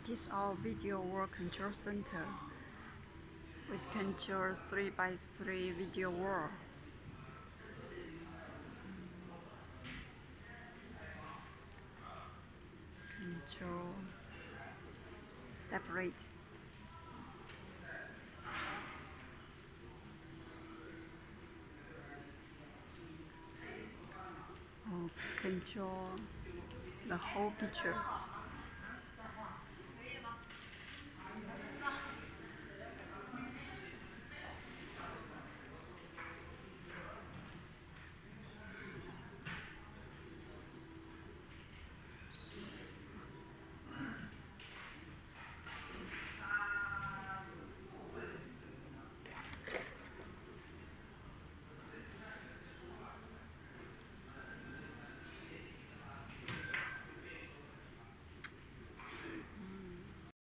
This is our video wall control center which control 3x3 video wall. Control separate. Control the whole picture.